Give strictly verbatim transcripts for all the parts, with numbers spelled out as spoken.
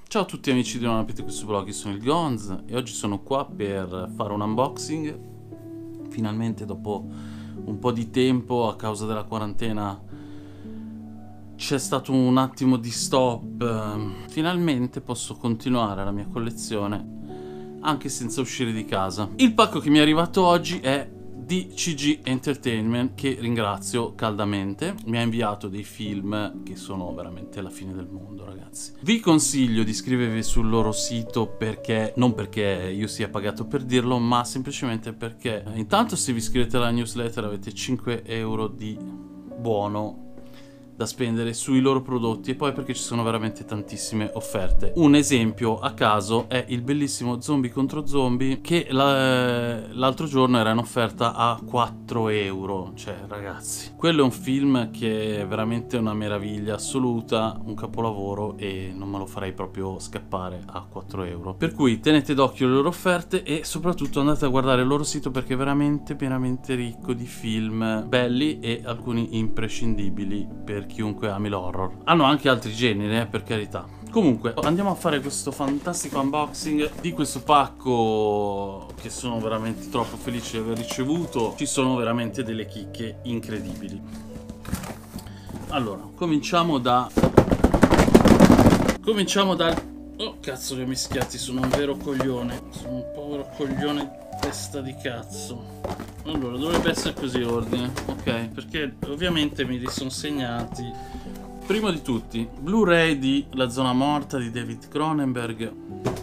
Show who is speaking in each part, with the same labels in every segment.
Speaker 1: Ciao a tutti amici di Non aprite questo blog, io sono il Gonz e oggi sono qua per fare un unboxing. Finalmente dopo un po' di tempo a causa della quarantena c'è stato un attimo di stop. Finalmente posso continuare la mia collezione anche senza uscire di casa. Il pacco che mi è arrivato oggi è D C G Entertainment, che ringrazio caldamente. Mi ha inviato dei film che sono veramente la fine del mondo, ragazzi. Vi consiglio di iscrivervi sul loro sito, perché non perché io sia pagato per dirlo, ma semplicemente perché intanto se vi iscrivete alla newsletter avete cinque euro di buono da spendere sui loro prodotti, e poi perché ci sono veramente tantissime offerte. Un esempio a caso è il bellissimo Zombie contro Zombie, che l'altro giorno era in offerta a quattro euro. Cioè ragazzi, quello è un film che è veramente una meraviglia assoluta, un capolavoro, e non me lo farei proprio scappare a quattro euro. Per cui tenete d'occhio le loro offerte e soprattutto andate a guardare il loro sito, perché è veramente veramente ricco di film belli e alcuni imprescindibili per chiunque ami l'horror. Hanno anche altri generi, eh, per carità. Comunque andiamo a fare questo fantastico unboxing di questo pacco, che sono veramente troppo felice di aver ricevuto. Ci sono veramente delle chicche incredibili. Allora, cominciamo da cominciamo dal oh cazzo, li ho mischiati, sono un vero coglione. Sono un povero coglione testa di cazzo. Allora, dovrebbe essere così l'ordine, ok? Perché ovviamente me li sono segnati. Primo di tutti, Blu-ray di La zona morta di David Cronenberg.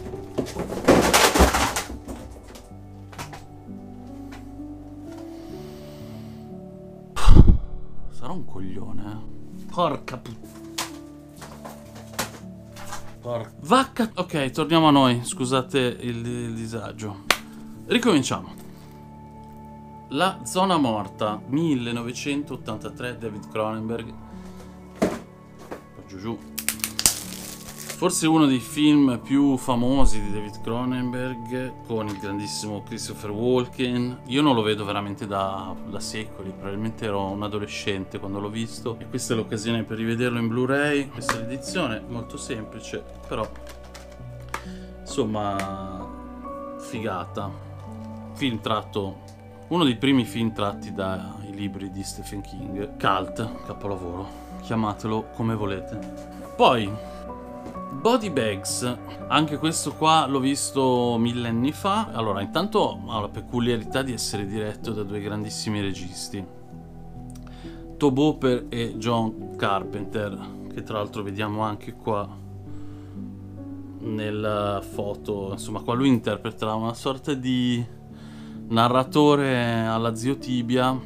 Speaker 1: Sarò un coglione, eh? Porca puttana. Porca vacca. Ok, torniamo a noi, scusate il, il disagio. Ricominciamo. La zona morta, millenovecentottantatré, David Cronenberg. Giù giù. Forse uno dei film più famosi di David Cronenberg, con il grandissimo Christopher Walken. Io non lo vedo veramente da, da secoli, probabilmente ero un adolescente quando l'ho visto, e questa è l'occasione per rivederlo in Blu-ray. Questa è l'edizione, molto semplice, però insomma figata. Film tratto, uno dei primi film tratti dai libri di Stephen King. Cult, capolavoro, chiamatelo come volete. Poi Body Bags, anche questo qua l'ho visto mille anni fa. Allora, intanto ha la peculiarità di essere diretto da due grandissimi registi, Tobe Hooper e John Carpenter, che tra l'altro vediamo anche qua nella foto. Insomma, qua lui interpreta una sorta di narratore alla Zio Tibia,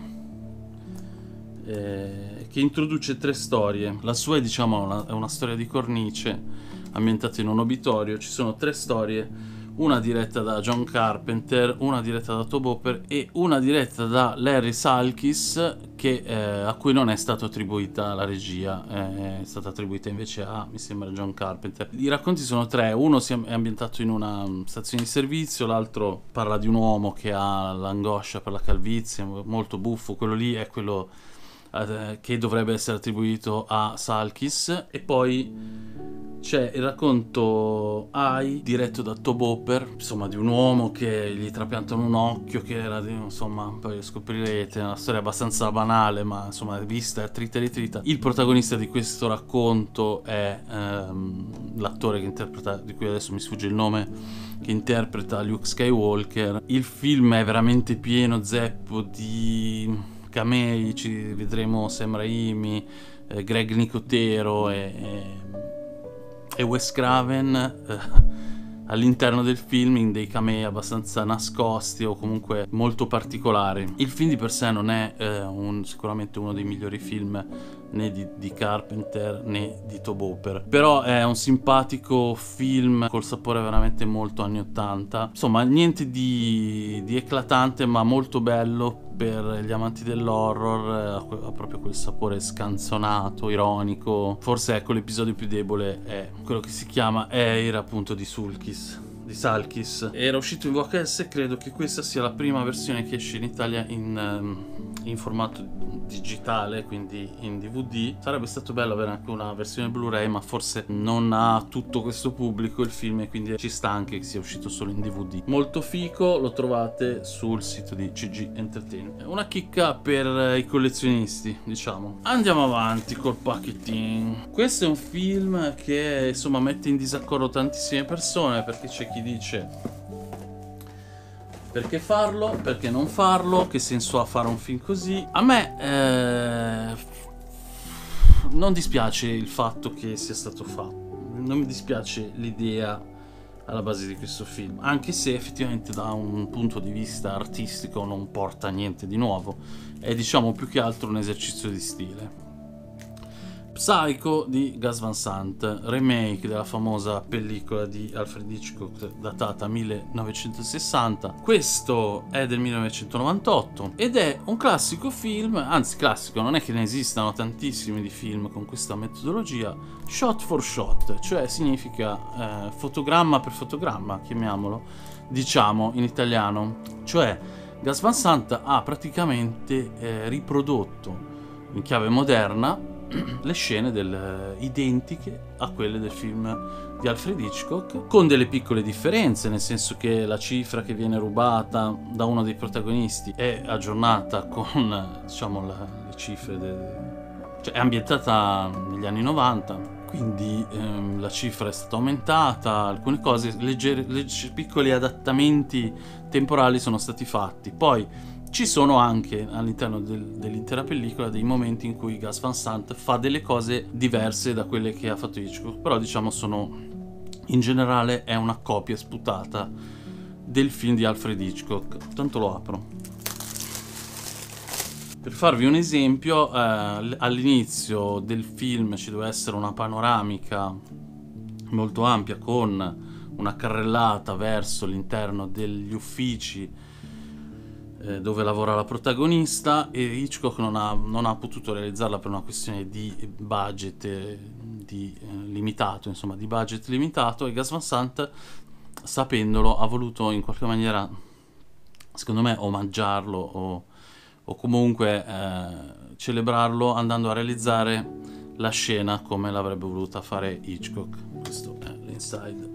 Speaker 1: eh, che introduce tre storie. La sua è, diciamo, una, è una storia di cornice ambientata in un obitorio. Ci sono tre storie, una diretta da John Carpenter, una diretta da Tobe Hooper e una diretta da Larry Salkis, che, eh, a cui non è stata attribuita la regia, eh, è stata attribuita invece a, mi sembra, John Carpenter. I racconti sono tre: uno è ambientato in una stazione di servizio, l'altro parla di un uomo che ha l'angoscia per la calvizie, molto buffo. Quello lì è quello eh, che dovrebbe essere attribuito a Salkis. E poi c'è il racconto I, diretto da Tobe Hooper, insomma, di un uomo che gli trapiantano un occhio, che era di, insomma, poi scoprirete, è una storia abbastanza banale, ma insomma vista trita e ritrita. Il protagonista di questo racconto è ehm, l'attore che interpreta, di cui adesso mi sfugge il nome, che interpreta Luke Skywalker. Il film è veramente pieno zeppo di camei, ci vedremo Sam Raimi, eh, Greg Nicotero e, e e Wes Craven eh, all'interno del film, in dei camei abbastanza nascosti o comunque molto particolari. Il film di per sé non è eh, un, sicuramente uno dei migliori film né di, di Carpenter né di Tobe Hooper, però è un simpatico film col sapore veramente molto anni ottanta. Insomma, niente di, di eclatante, ma molto bello per gli amanti dell'horror. Ha proprio quel sapore scanzonato, ironico. Forse, ecco, l'episodio più debole è quello che si chiama Air, appunto, di Sulkis, di Salkis. Era uscito in V H S e credo che questa sia la prima versione che esce in Italia in, in formato digitale, quindi in D V D. Sarebbe stato bello avere anche una versione Blu-ray, ma forse non ha tutto questo pubblico il film, e quindi ci sta anche che sia uscito solo in D V D. Molto fico, lo trovate sul sito di C G Entertainment. Una chicca per i collezionisti, diciamo. Andiamo avanti col packaging. Questo è un film che insomma mette in disaccordo tantissime persone, perché c'è chi dice perché farlo, perché non farlo, che senso ha fare un film così. A me eh, non dispiace il fatto che sia stato fatto, non mi dispiace l'idea alla base di questo film, anche se effettivamente da un punto di vista artistico non porta niente di nuovo, è diciamo più che altro un esercizio di stile. Psycho di Gus Van Sant, remake della famosa pellicola di Alfred Hitchcock datata millenovecentosessanta. Questo è del millenovecentonovantotto ed è un classico film, anzi classico, non è che ne esistano tantissimi di film con questa metodologia, shot for shot, cioè significa eh, fotogramma per fotogramma, chiamiamolo, diciamo in italiano. Cioè Gus Van Sant ha praticamente eh, riprodotto in chiave moderna le scene del, identiche a quelle del film di Alfred Hitchcock, con delle piccole differenze, nel senso che la cifra che viene rubata da uno dei protagonisti è aggiornata con, diciamo, la, le cifre del, cioè è ambientata negli anni novanta, quindi ehm, la cifra è stata aumentata, alcune cose leggeri, leggeri, piccoli adattamenti temporali sono stati fatti. Poi ci sono anche all'interno del, dell'intera pellicola dei momenti in cui Gus Van Sant fa delle cose diverse da quelle che ha fatto Hitchcock, però diciamo sono, in generale è una copia sputata del film di Alfred Hitchcock. Tanto lo apro. Per farvi un esempio, eh, all'inizio del film ci deve essere una panoramica molto ampia con una carrellata verso l'interno degli uffici dove lavora la protagonista, e Hitchcock non ha, non ha potuto realizzarla per una questione di budget eh, di, eh, limitato, insomma di budget limitato, e Gus Van Sant, sapendolo, ha voluto in qualche maniera, secondo me, omaggiarlo o, o comunque eh, celebrarlo andando a realizzare la scena come l'avrebbe voluta fare Hitchcock. Questo è l'inside.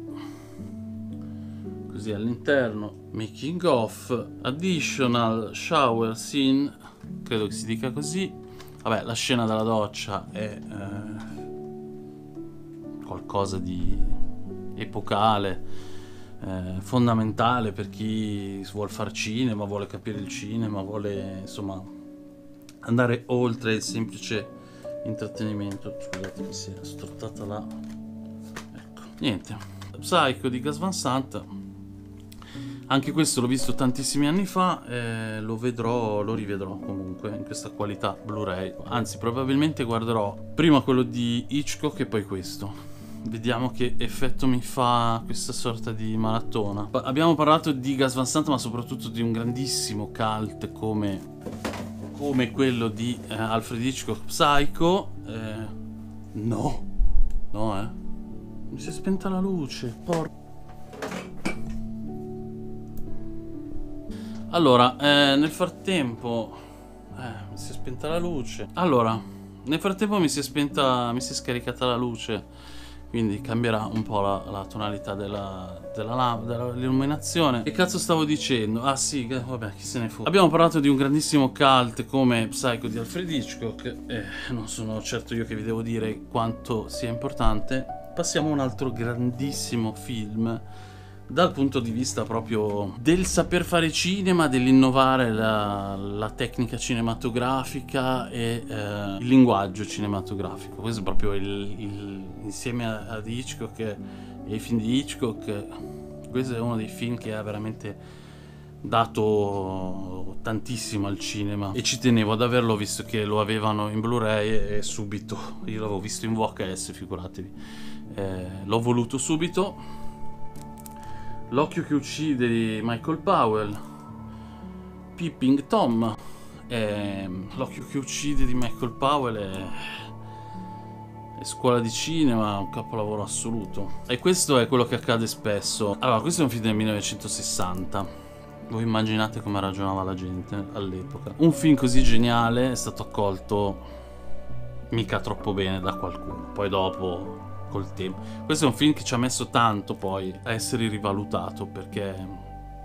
Speaker 1: Così all'interno, making of, additional shower scene, credo che si dica così. Vabbè, la scena della doccia è eh, qualcosa di epocale, eh, fondamentale per chi vuole far cinema, vuole capire il cinema, vuole insomma andare oltre il semplice intrattenimento. Scusate, mi si è stortata la... ecco, niente. Psycho di Gus Van Sant. Anche questo l'ho visto tantissimi anni fa, eh, lo vedrò, lo rivedrò comunque in questa qualità Blu-ray. Anzi, probabilmente guarderò prima quello di Hitchcock e poi questo. Vediamo che effetto mi fa questa sorta di maratona. Abbiamo parlato di Gus Van Sant, ma soprattutto di un grandissimo cult come, come quello di eh, Alfred Hitchcock, Psycho. Eh, no, no eh. Mi si è spenta la luce, porca. Allora, eh, nel frattempo eh, mi si è spenta la luce. Allora, nel frattempo mi si è spenta, mi si è scaricata la luce, quindi cambierà un po' la, la tonalità della, della, dell'illuminazione. Che cazzo stavo dicendo? Ah sì, vabbè, chi se ne fu. Abbiamo parlato di un grandissimo cult come Psycho di Alfred Hitchcock, eh, non sono certo io che vi devo dire quanto sia importante. Passiamo a un altro grandissimo film dal punto di vista proprio del saper fare cinema, dell'innovare la, la tecnica cinematografica e eh, il linguaggio cinematografico. Questo è proprio il, il insieme ad Hitchcock e ai film di Hitchcock, questo è uno dei film che ha veramente dato tantissimo al cinema, e ci tenevo ad averlo visto che lo avevano in Blu-ray e subito, io l'avevo visto in V H S, figuratevi, eh, l'ho voluto subito. L'occhio che uccide di Michael Powell, Peeping Tom. eh, L'occhio che uccide di Michael Powell è... E Scuola di cinema, un capolavoro assoluto. E questo è quello che accade spesso. Allora, questo è un film del millenovecentosessanta. Voi immaginate come ragionava la gente all'epoca. Un film così geniale è stato accolto mica troppo bene da qualcuno. Poi dopo, col tempo. Questo è un film che ci ha messo tanto poi a essere rivalutato, perché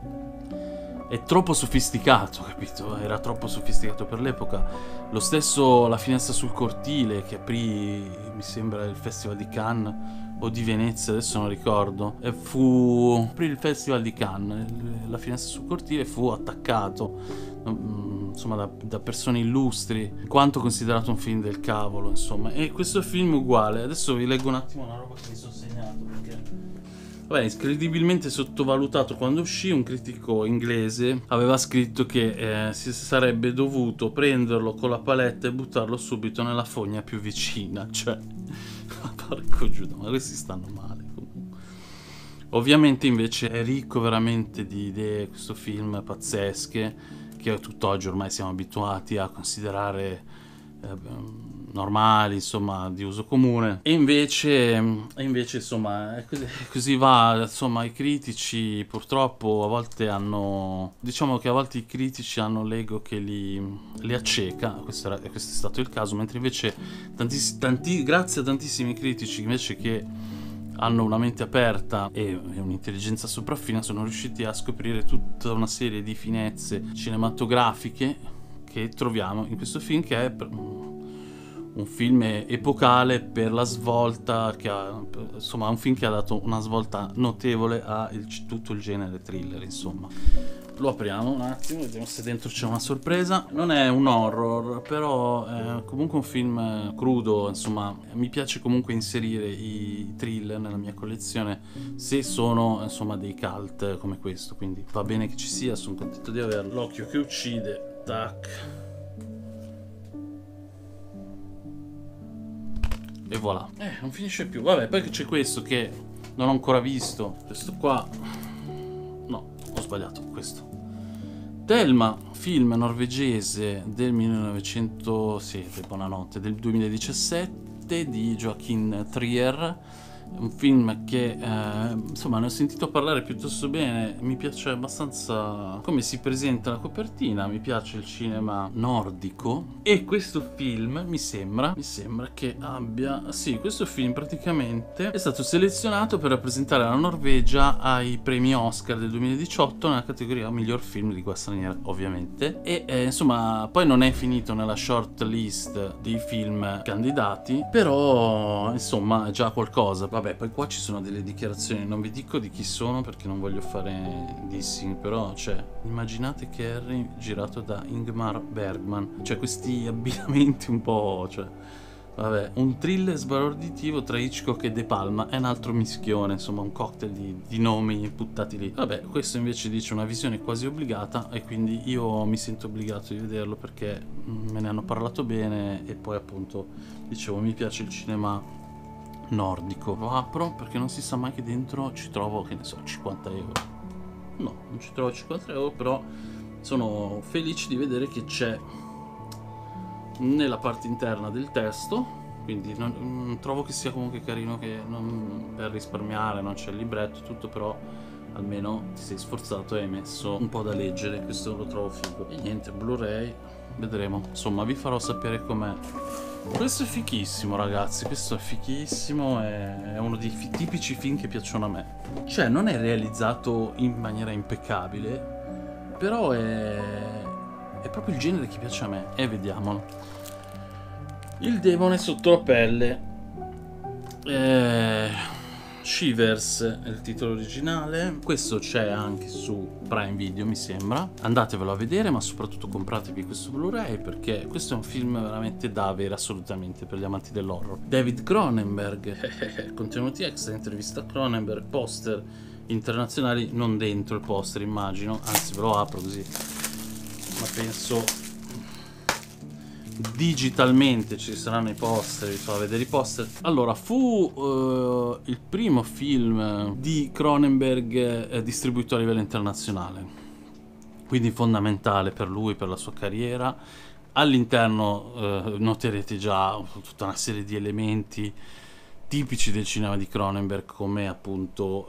Speaker 1: è troppo sofisticato, capito? Era troppo sofisticato per l'epoca. Lo stesso La finestra sul cortile, che aprì, mi sembra, il Festival di Cannes o di Venezia, adesso non ricordo, e fu aprì il Festival di Cannes. La finestra sul cortile fu attaccato, insomma, da, da persone illustri, quanto considerato un film del cavolo, insomma. E questo film è uguale. Adesso vi leggo un attimo una roba che mi sono segnato, perché vabbè, incredibilmente sottovalutato quando uscì. Un critico inglese aveva scritto che eh, si sarebbe dovuto prenderlo con la paletta e buttarlo subito nella fogna più vicina. Cioè, porco Giuda, ma questi stanno male comunque. Ovviamente invece è ricco veramente di idee, questo film, pazzesche, che tutt'oggi ormai siamo abituati a considerare eh, normali, insomma, di uso comune. E invece, e invece insomma, è così, così va. Insomma, i critici purtroppo a volte hanno, diciamo che a volte i critici hanno l'ego che li, li acceca. Questo, era, questo è stato il caso, mentre invece tantiss- tanti, grazie a tantissimi critici invece che hanno una mente aperta e, e un'intelligenza sopraffina, sono riusciti a scoprire tutta una serie di finezze cinematografiche che troviamo in questo film, che è un film epocale per la svolta che ha, insomma, un film che ha dato una svolta notevole a il, tutto il genere thriller, insomma. Lo apriamo un attimo, vediamo se dentro c'è una sorpresa. Non è un horror, però è comunque un film crudo, insomma. Mi piace comunque inserire i thriller nella mia collezione se sono, insomma, dei cult come questo, quindi va bene che ci sia, sono contento di averlo. L'occhio che uccide, tac. E voilà. Eh, non finisce più. Vabbè, poi c'è questo che non ho ancora visto. Questo qua. No, ho sbagliato. Questo. Thelma, film norvegese del millenovecento. Sì, buonanotte, del duemiladiciassette di Joachim Trier. Un film che, eh, insomma, ne ho sentito parlare piuttosto bene. Mi piace abbastanza come si presenta la copertina. Mi piace il cinema nordico. E questo film mi sembra, mi sembra che abbia, sì, questo film praticamente è stato selezionato per rappresentare la Norvegia ai premi Oscar del duemiladiciotto nella categoria miglior film di lingua straniera, ovviamente. E eh, insomma, poi non è finito nella short list dei film candidati, però insomma è già qualcosa. Vabbè, poi qua ci sono delle dichiarazioni, non vi dico di chi sono perché non voglio fare dissing, però cioè, immaginate Carrie girato da Ingmar Bergman, cioè questi abbinamenti un po', cioè, vabbè, un thriller sbalorditivo tra Hitchcock e De Palma, è un altro mischione, insomma, un cocktail di, di nomi buttati lì. Vabbè, questo invece dice una visione quasi obbligata e quindi io mi sento obbligato di vederlo perché me ne hanno parlato bene e poi appunto, dicevo, mi piace il cinema nordico. Lo apro perché non si sa mai che dentro ci trovo, che ne so, cinquanta euro. No, non ci trovo cinquanta euro, però sono felice di vedere che c'è nella parte interna del testo, quindi non, mh, trovo che sia comunque carino, che non, per risparmiare non c'è il libretto tutto, però almeno ti sei sforzato e hai messo un po' da leggere, questo lo trovo figo. E niente, Blu-ray, vedremo, insomma vi farò sapere com'è. Questo è fichissimo, ragazzi, questo è fichissimo, è uno dei fi- tipici film che piacciono a me. Cioè, non è realizzato in maniera impeccabile, però è, è proprio il genere che piace a me. E vediamolo. Il demone sotto la pelle. Eh... Shivers è il titolo originale. Questo c'è anche su Prime Video, mi sembra. Andatevelo a vedere, ma soprattutto compratevi questo Blu-ray perché questo è un film veramente da avere assolutamente per gli amanti dell'horror. David Cronenberg, contenuti extra, intervista a Cronenberg, poster internazionali, non dentro il poster immagino, anzi ve lo apro così, ma penso digitalmente ci saranno i poster, vi farò vedere i poster. Allora, fu uh, il primo film di Cronenberg eh, distribuito a livello internazionale, quindi fondamentale per lui, per la sua carriera, All'interno eh, noterete già tutta una serie di elementi tipici del cinema di Cronenberg, come appunto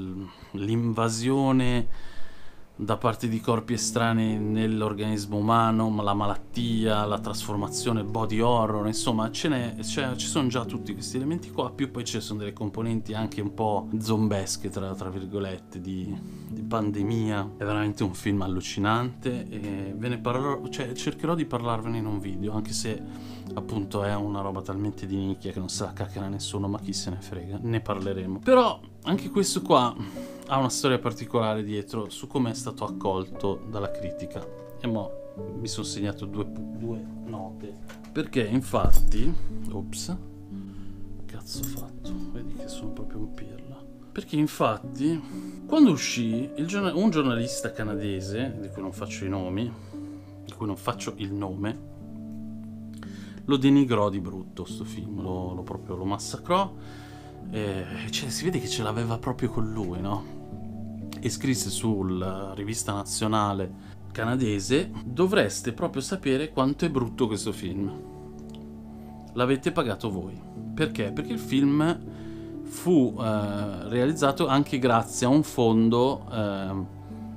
Speaker 1: l'invasione da parte di corpi estranei nell'organismo umano, ma la malattia, la trasformazione, il body horror, insomma ce n'è, cioè, ci sono già tutti questi elementi qua, più poi ci sono delle componenti anche un po' zombesche, tra, tra virgolette, di, di pandemia. È veramente un film allucinante e ve ne parlerò, cioè cercherò di parlarvene in un video, anche se appunto è una roba talmente di nicchia che non se la caccherà nessuno, ma chi se ne frega, ne parleremo. Però anche questo qua ha una storia particolare dietro su come è stato accolto dalla critica, e mo mi sono segnato due, due note, perché infatti ops, cazzo ho fatto, vedi che sono proprio un pirla, perché infatti quando uscì il giornal- un giornalista canadese, di cui non faccio i nomi, di cui non faccio il nome, lo denigrò di brutto sto film, lo, lo proprio lo massacrò. E cioè, si vede che ce l'aveva proprio con lui, no? E scrisse sulla rivista nazionale canadese: dovreste proprio sapere quanto è brutto questo film, l'avete pagato voi. Perché? Perché il film fu eh, realizzato anche grazie a un fondo eh,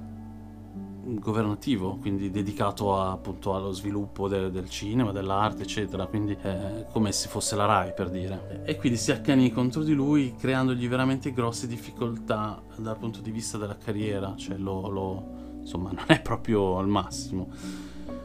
Speaker 1: governativo, quindi dedicato a, appunto allo sviluppo de- del cinema, dell'arte, eccetera, quindi eh, come se fosse la Rai, per dire. E quindi si accanì contro di lui, creandogli veramente grosse difficoltà dal punto di vista della carriera, cioè lo, lo insomma non è proprio al massimo.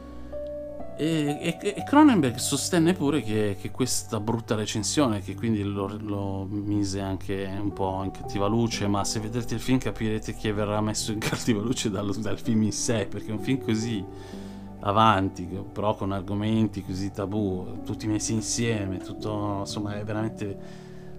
Speaker 1: E, e, e Cronenberg sostenne pure che, che questa brutta recensione, che quindi lo, lo mise anche un po' in cattiva luce, ma se vedrete il film capirete che verrà messo in cattiva luce dal, dal film in sé, perché è un film così avanti, però con argomenti così tabù, tutti messi insieme, tutto, insomma, è veramente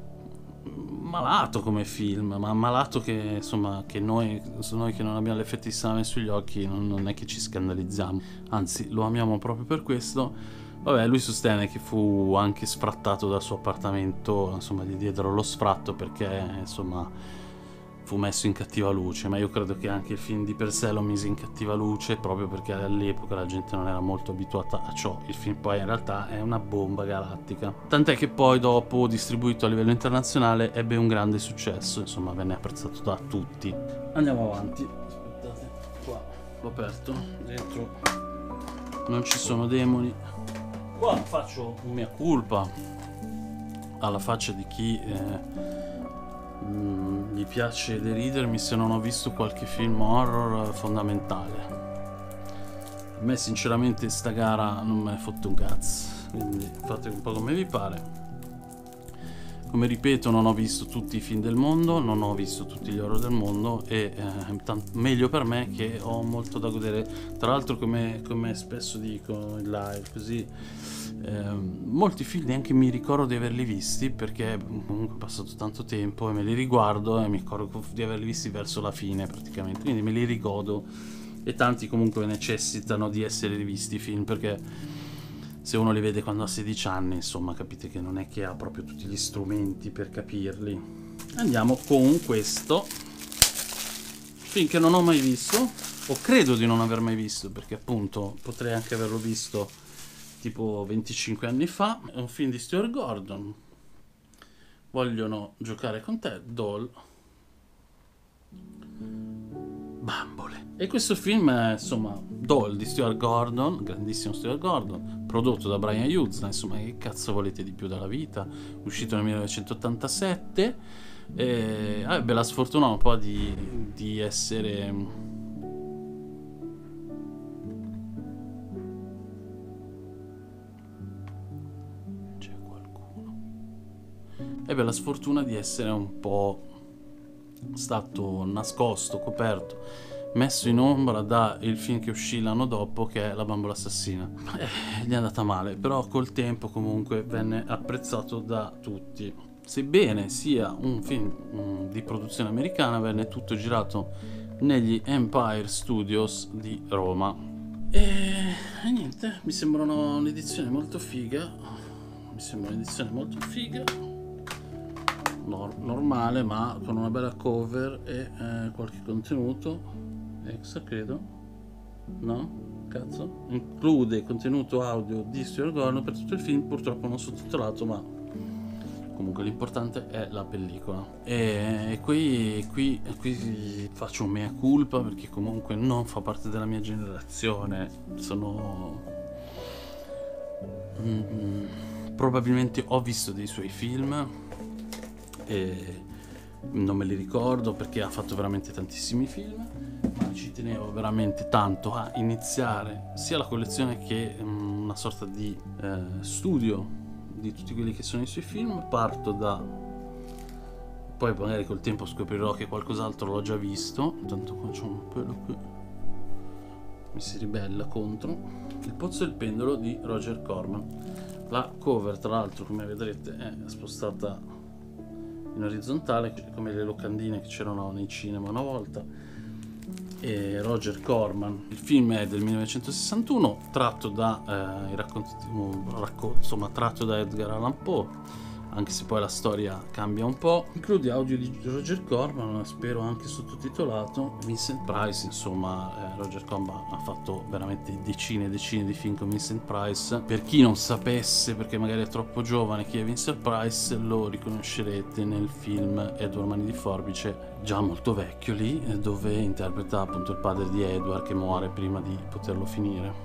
Speaker 1: malato come film, ma malato che, insomma, che noi, noi che non abbiamo l'effetto di salame sugli occhi non, non è che ci scandalizziamo, anzi lo amiamo proprio per questo. Vabbè, lui sostenne che fu anche sfrattato dal suo appartamento, insomma gli diedero lo sfratto perché, insomma, fu messo in cattiva luce, ma io credo che anche il film di per sé lo mise in cattiva luce proprio perché all'epoca la gente non era molto abituata a ciò. Il film poi in realtà è una bomba galattica, tant'è che poi dopo, distribuito a livello internazionale, ebbe un grande successo, insomma venne apprezzato da tutti. Andiamo avanti, aspettate, qua l'ho aperto, dentro non ci sono demoni. Qua faccio un mea culpa alla faccia di chi eh, Mm, gli piace deridermi se non ho visto qualche film horror fondamentale. A me sinceramente sta gara non me ne fotte un cazzo, quindi fate un po' come vi pare. Come ripeto, non ho visto tutti i film del mondo, non ho visto tutti gli horror del mondo e eh, tanto meglio per me che ho molto da godere. Tra l'altro, come, come spesso dico in live, così eh, molti film neanche mi ricordo di averli visti, perché comunque è passato tanto tempo e me li riguardo e mi ricordo di averli visti verso la fine praticamente, quindi me li rigodo. E tanti comunque necessitano di essere rivisti i film, perché se uno li vede quando ha sedici anni, insomma, capite che non è che ha proprio tutti gli strumenti per capirli. Andiamo con questo film che non ho mai visto, o credo di non aver mai visto, perché appunto potrei anche averlo visto tipo venticinque anni fa. È un film di Stuart Gordon. Vogliono giocare con te, Doll. Bambole. E questo film è, insomma, Doll di Stuart Gordon, grandissimo Stuart Gordon, prodotto da Brian Hughes. Insomma, che cazzo volete di più dalla vita? Uscito nel millenovecentottantasette, e ebbe la sfortuna un po' di, di essere c'è qualcuno ebbe la sfortuna di essere un po' stato nascosto, coperto, messo in ombra da il film che uscì l'anno dopo, che è La bambola assassina. Eh, gli è andata male, però col tempo comunque venne apprezzato da tutti. Sebbene sia un film mm, di produzione americana, venne tutto girato negli Empire Studios di Roma. E, e niente, mi sembra una, un'edizione molto figa. Mi sembra un'edizione molto figa. Normale, ma con una bella cover e eh, qualche contenuto extra, credo, no? cazzo, include contenuto audio di Stuart Gordon per tutto il film, purtroppo non sottotitolato, ma comunque l'importante è la pellicola. E, e qui, qui, qui faccio un mea culpa perché comunque non fa parte della mia generazione. Sono mm, probabilmente ho visto dei suoi film e non me li ricordo perché ha fatto veramente tantissimi film, ma ci tenevo veramente tanto a iniziare sia la collezione che um, una sorta di eh, studio di tutti quelli che sono i suoi film. Parto da, poi magari col tempo scoprirò che qualcos'altro l'ho già visto, tanto qua c'è un pelo che mi si ribella contro. Il pozzo e il pendolo di Roger Corman. La cover, tra l'altro, come vedrete, è spostata in orizzontale come le locandine che c'erano nei cinema una volta. E Roger Corman, il film è del millenovecentosessantuno, tratto da eh, i racconti, un racconto, insomma tratto da Edgar Allan Poe, anche se poi la storia cambia un po'. Include audio di Roger Corman, spero anche sottotitolato. Vincent Price, insomma, eh, Roger Corman ha fatto veramente decine e decine di film con Vincent Price. Per chi non sapesse, perché magari è troppo giovane, chi è Vincent Price, lo riconoscerete nel film Edward Mani di Forbice, già molto vecchio lì, dove interpreta appunto il padre di Edward che muore prima di poterlo finire.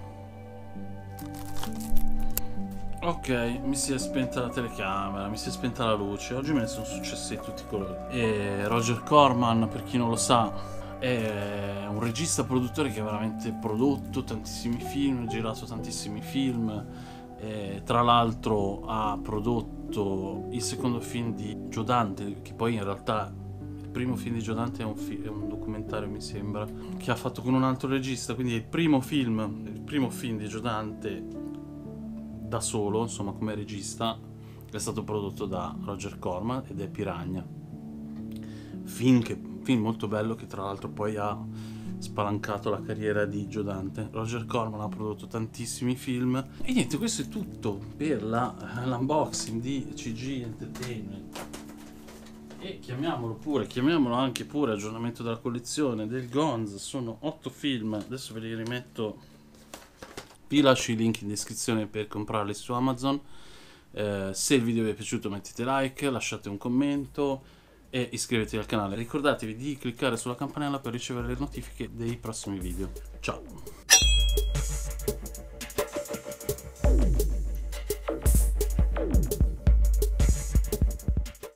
Speaker 1: Ok, mi si è spenta la telecamera, mi si è spenta la luce, oggi me ne sono successi tutti i colori. E Roger Corman, per chi non lo sa, è un regista produttore che ha veramente prodotto tantissimi film, girato tantissimi film. E tra l'altro ha prodotto il secondo film di Joe Dante, che poi in realtà il primo film di Joe Dante è un, è un documentario, mi sembra, che ha fatto con un altro regista, quindi è il primo film, il primo film di Joe Dante da solo, insomma, come regista, è stato prodotto da Roger Corman ed è Piranha. Film, che, film molto bello che tra l'altro poi ha spalancato la carriera di Joe Dante. Roger Corman ha prodotto tantissimi film. E niente, questo è tutto per la, l'unboxing di C G Entertainment. E chiamiamolo pure, chiamiamolo anche pure aggiornamento della collezione del Gonz. Sono otto film, adesso ve li rimetto. Vi lascio i link in descrizione per comprarli su Amazon. Eh, se il video vi è piaciuto mettete like, lasciate un commento e iscrivetevi al canale. Ricordatevi di cliccare sulla campanella per ricevere le notifiche dei prossimi video. Ciao!